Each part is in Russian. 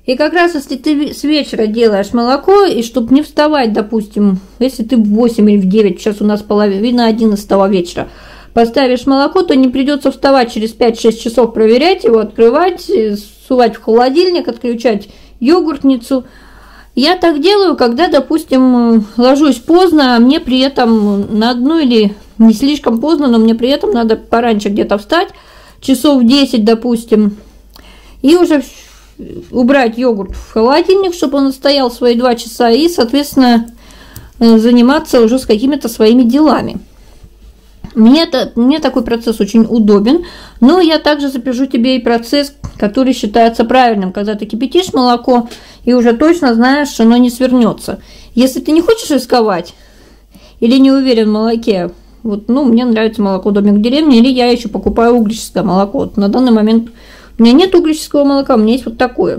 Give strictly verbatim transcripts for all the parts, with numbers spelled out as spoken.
И как раз если ты с вечера делаешь молоко, и чтобы не вставать, допустим, если ты в восемь или в девять, сейчас у нас половина одиннадцатого вечера, поставишь молоко, то не придется вставать через пять-шесть часов, проверять его, открывать, сувать в холодильник, отключать йогуртницу. Я так делаю, когда, допустим, ложусь поздно, а мне при этом на одну или не слишком поздно, но мне при этом надо пораньше где-то встать, часов в десять, допустим, и уже убрать йогурт в холодильник, чтобы он стоял свои два часа, и, соответственно, заниматься уже с какими-то своими делами. Мне, это, мне такой процесс очень удобен, но я также запишу тебе и процесс, который считается правильным, когда ты кипятишь молоко и уже точно знаешь, что оно не свернется. Если ты не хочешь рисковать или не уверен в молоке, вот, ну, мне нравится молоко «Домик в деревне», или я еще покупаю углическое молоко. Вот на данный момент у меня нет углического молока, у меня есть вот такое.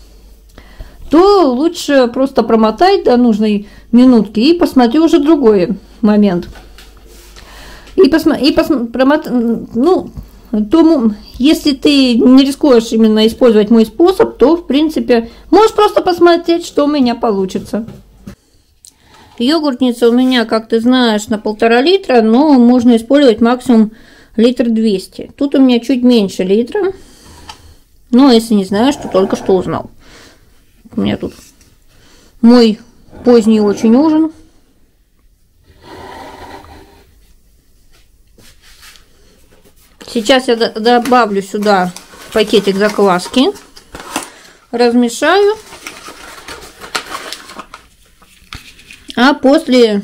То лучше просто промотай до нужной минутки и посмотри уже другой момент. И посмотри, и посмотри, промот... ну, то, если ты не рискуешь именно использовать мой способ, то, в принципе, можешь просто посмотреть, что у меня получится. Йогуртница у меня, как ты знаешь, на полтора литра, но можно использовать максимум литр двести. Тут у меня чуть меньше литра. Но если не знаешь, то только что узнал. У меня тут мой поздний очень ужин. Сейчас я добавлю сюда пакетик закваски, размешаю, а после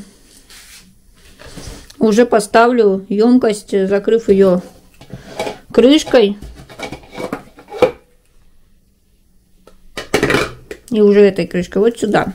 уже поставлю емкость, закрыв ее крышкой. И уже этой крышкой вот сюда.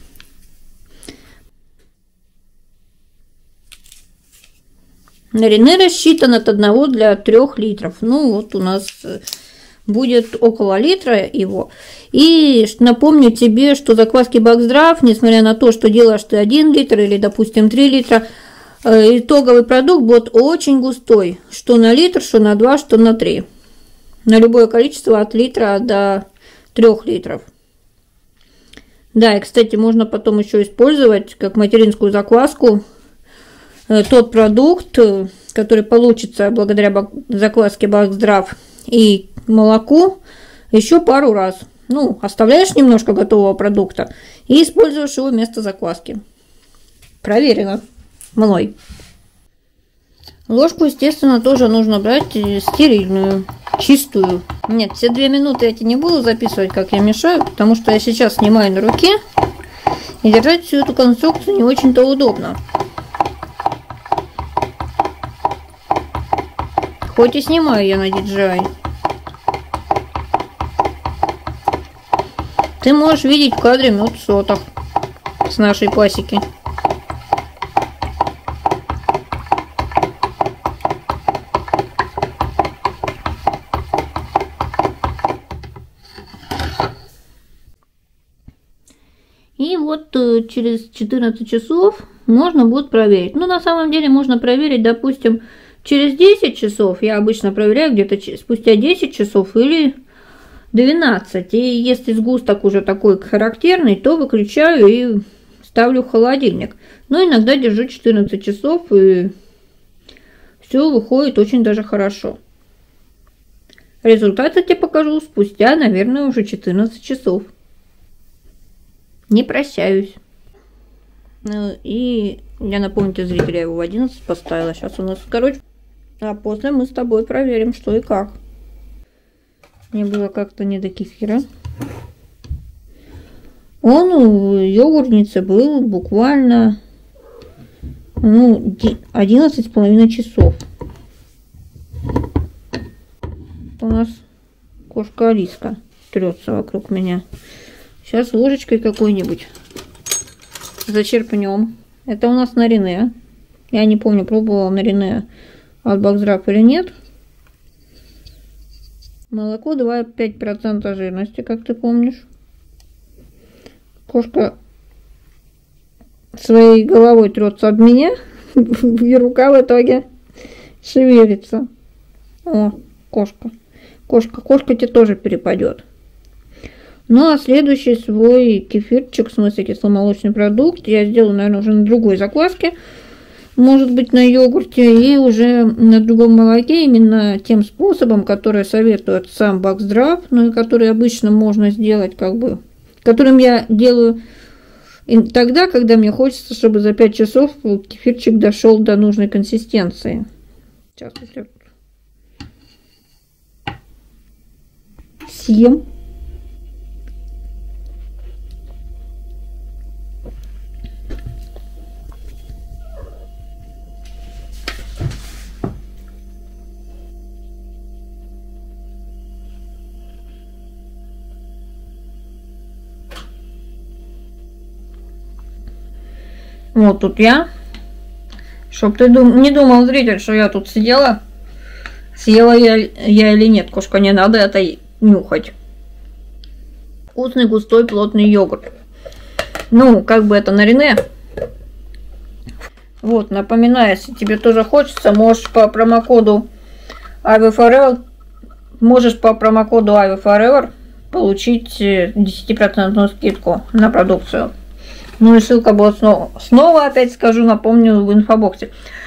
Нарине рассчитан от одного для трёх литров. Ну, вот у нас будет около литра его. И напомню тебе, что закваски Бакздрав, несмотря на то, что делаешь ты один литр или, допустим, три литра, итоговый продукт будет очень густой. Что на литр, что на два, что на три. На любое количество от литра до трёх литров. Да, и, кстати, можно потом еще использовать как материнскую закваску тот продукт, который получится благодаря закваске Бакздрав и молоку, еще пару раз. Ну, оставляешь немножко готового продукта и используешь его вместо закваски. Проверено мной. Ложку, естественно, тоже нужно брать стерильную, чистую. Нет, все две минуты я тебе не буду записывать, как я мешаю, потому что я сейчас снимаю на руке, и держать всю эту конструкцию не очень-то удобно. Хоть и снимаю я на ди джей ай. Ты можешь видеть в кадре мед в сотах с нашей пасеки. И вот через четырнадцать часов можно будет проверить. Ну, на самом деле можно проверить, допустим, через десять часов. Я обычно проверяю где-то спустя десять часов или двенадцать. И если сгусток уже такой характерный, то выключаю и ставлю в холодильник. Но иногда держу четырнадцать часов, и все выходит очень даже хорошо. Результат я тебе покажу спустя, наверное, уже четырнадцать часов. Не прощаюсь. Ну, и я напомню тебе, зрителя, я его в одиннадцать поставила. Сейчас у нас, короче, а после мы с тобой проверим, что и как. Мне было как-то не до кефира. Он в йогуртнице был буквально, ну, одиннадцать с половиной часов. У нас кошка Алиска трется вокруг меня. Сейчас ложечкой какой-нибудь зачерпнем. Это у нас Нарине. Я не помню, пробовала Нарине от Бакздрав или нет. Молоко два и пять десятых процента жирности, как ты помнишь. Кошка своей головой трется об меня, и рука в итоге шевелится. О, кошка. Кошка, кошка тебе тоже перепадет. Ну, а следующий свой кефирчик, в смысле кисломолочный продукт, я сделаю, наверное, уже на другой закваске, может быть, на йогурте, и уже на другом молоке, именно тем способом, который советует сам Баксдрав, ну и который обычно можно сделать, как бы, которым я делаю тогда, когда мне хочется, чтобы за пять часов кефирчик дошел до нужной консистенции. Сейчас я съем. Вот тут я. Чтоб ты дум... не думал, зритель, что я тут сидела. Съела я, я или нет. Кошка, не надо это нюхать. Вкусный, густой, плотный йогурт. Ну, как бы это на Рене. Вот, напоминаю, если тебе тоже хочется, можешь по промокоду АВИФорева, можешь по промокоду АВИФорева получить десятипроцентную скидку на продукцию. Ну и ссылка будет снова, снова опять скажу, напомню, в инфобоксе.